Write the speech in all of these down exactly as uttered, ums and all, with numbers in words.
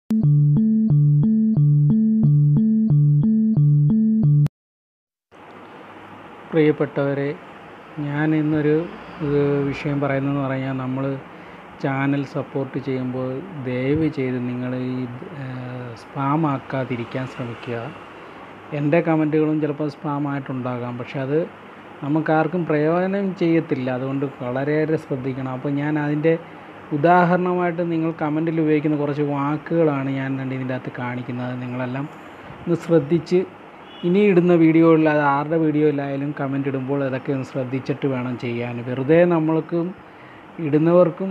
പ്രിയപ്പെട്ടവരെ, ഞാൻ ഇന്നൊരു വിഷയം പറയുന്നതെന്ന് പറഞ്ഞാൽ, നമ്മൾ ചാനൽ സപ്പോർട്ട് ചെയ്യുമ്പോൾ ദയവ് ചെയ്ത് നിങ്ങൾ ഈ സ്പാം ആക്കാതിരിക്കാൻ ശ്രമിക്കുക. എൻ്റെ കമൻറ്റുകളും ചിലപ്പോൾ സ്പാം ആയിട്ടുണ്ടാകാം, പക്ഷെ അത് നമുക്കാർക്കും പ്രയോജനം ചെയ്യത്തില്ല. അതുകൊണ്ട് വളരെയേറെ ശ്രദ്ധിക്കണം. അപ്പോൾ ഞാൻ അതിൻ്റെ ഉദാഹരണമായിട്ട് നിങ്ങൾ കമൻറ്റിൽ ഉപയോഗിക്കുന്ന കുറച്ച് വാക്കുകളാണ് ഞാൻ കണ്ട് ഇതിൻ്റെ അകത്ത് കാണിക്കുന്നത്. നിങ്ങളെല്ലാം ഒന്ന് ശ്രദ്ധിച്ച് ഇനി ഇടുന്ന വീഡിയോയിൽ, അത് ആരുടെ വീഡിയോയിലായാലും കമൻറ്റ് ഇടുമ്പോൾ അതൊക്കെ ഒന്ന് ശ്രദ്ധിച്ചിട്ട് വേണം ചെയ്യാൻ. വെറുതെ നമ്മൾക്കും ഇടുന്നവർക്കും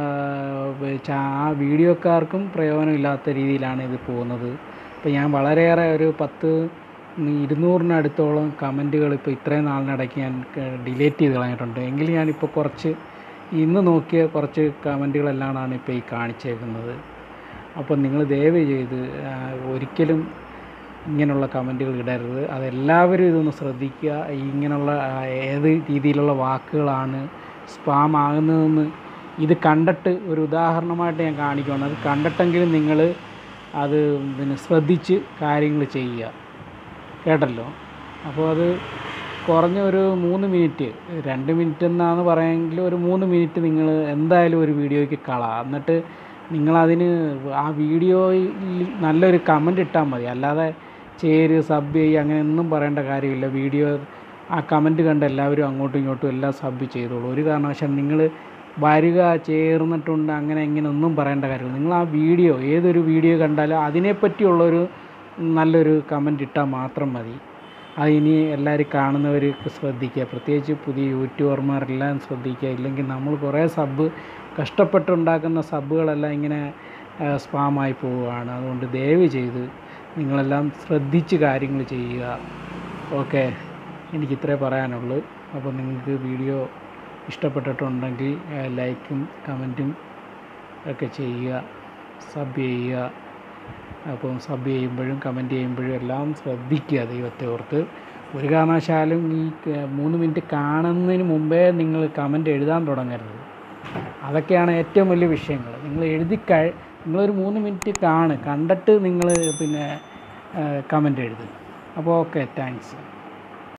ആ വീഡിയോക്കാർക്കും പ്രയോജനമില്ലാത്ത രീതിയിലാണ് ഇത് പോകുന്നത്. ഇപ്പോൾ ഞാൻ വളരെയേറെ ഒരു പത്ത് ഇരുന്നൂറിനടുത്തോളം കമൻറ്റുകൾ ഇപ്പോൾ ഇത്രയും നാളിനിടയ്ക്ക് ഞാൻ ഡിലീറ്റ് ചെയ്ത് കളഞ്ഞിട്ടുണ്ട്. എങ്കിലും ഞാനിപ്പോൾ കുറച്ച് ഇന്ന് നോക്കിയ കുറച്ച് കമൻറ്റുകളെല്ലാമാണ് ഇപ്പോൾ ഈ കാണിച്ചേക്കുന്നത്. അപ്പോൾ നിങ്ങൾ ദയവ് ചെയ്ത് ഒരിക്കലും ഇങ്ങനെയുള്ള കമൻറ്റുകൾ ഇടരുത്. അതെല്ലാവരും ഇതൊന്ന് ശ്രദ്ധിക്കുക. ഇങ്ങനെയുള്ള ഏത് രീതിയിലുള്ള വാക്കുകളാണ് സ്പാം ആകുന്നതെന്ന് ഇത് കണ്ടിട്ട് ഒരു ഉദാഹരണമായിട്ട് ഞാൻ കാണിക്കുകയാണ്. അത് കണ്ടിട്ടെങ്കിലും നിങ്ങൾ അത് പിന്നെ ശ്രദ്ധിച്ച് കാര്യങ്ങൾ ചെയ്യുക. കേട്ടല്ലോ? അപ്പോൾ അത് കുറഞ്ഞ ഒരു മൂന്ന് മിനിറ്റ്, രണ്ട് മിനിറ്റ് എന്നാണ് പറയുമെങ്കിൽ ഒരു മൂന്ന് മിനിറ്റ് നിങ്ങൾ എന്തായാലും ഒരു വീഡിയോയ്ക്ക് കളാം. എന്നിട്ട് നിങ്ങളതിന് ആ വീഡിയോയിൽ നല്ലൊരു കമൻറ്റ് ഇട്ടാൽ മതി. അല്ലാതെ ചേര് സബ് ചെയ്യുക അങ്ങനെയൊന്നും പറയേണ്ട കാര്യമില്ല. വീഡിയോ ആ കമൻറ്റ് കണ്ട് എല്ലാവരും അങ്ങോട്ടും ഇങ്ങോട്ടും എല്ലാം സബ് ചെയ്തോളൂ. ഒരു കാരണവശാലും നിങ്ങൾ വരിക ചേർന്നിട്ടുണ്ട് അങ്ങനെ ഇങ്ങനെ ഒന്നും പറയേണ്ട കാര്യമില്ല. നിങ്ങൾ ആ വീഡിയോ ഏതൊരു വീഡിയോ കണ്ടാലും അതിനെപ്പറ്റിയുള്ളൊരു നല്ലൊരു കമൻറ്റ് ഇട്ടാൽ മാത്രം മതി. അതിനി എല്ലാവരും കാണുന്നവർ ശ്രദ്ധിക്കുക. പ്രത്യേകിച്ച് പുതിയ യൂട്യൂബർമാരെല്ലാം ശ്രദ്ധിക്കുക. ഇല്ലെങ്കിൽ നമ്മൾ കുറേ സബ് കഷ്ടപ്പെട്ടുണ്ടാക്കുന്ന സബ്ബുകളെല്ലാം ഇങ്ങനെ സ്പാമായി പോവുകയാണ്. അതുകൊണ്ട് ദയവ് ചെയ്ത് നിങ്ങളെല്ലാം ശ്രദ്ധിച്ച് കാര്യങ്ങൾ ചെയ്യുക. ഓക്കെ, എനിക്കിത്രേ പറയാനുള്ളൂ. അപ്പോൾ നിങ്ങൾക്ക് വീഡിയോ ഇഷ്ടപ്പെട്ടിട്ടുണ്ടെങ്കിൽ ലൈക്കും കമൻറ്റും ഒക്കെ ചെയ്യുക, സബ് ചെയ്യുക. അപ്പം സബ് ചെയ്യുമ്പോഴും കമൻറ്റ് ചെയ്യുമ്പോഴും എല്ലാം ശ്രദ്ധിക്കുക. ദൈവത്തെ ഓർത്ത് ഒരു കാരണവശാലും ഈ മൂന്ന് മിനിറ്റ് കാണുന്നതിന് മുമ്പേ നിങ്ങൾ കമൻറ്റ് എഴുതാൻ തുടങ്ങരുത്. അതൊക്കെയാണ് ഏറ്റവും വലിയ വിഷയങ്ങൾ. നിങ്ങൾ എഴുതി കഴി നിങ്ങളൊരു മൂന്ന് മിനിറ്റ് കാണ്, കണ്ടിട്ട് നിങ്ങൾ പിന്നെ കമൻറ്റ് എഴുതുക. അപ്പോൾ ഓക്കെ, താങ്ക്സ്.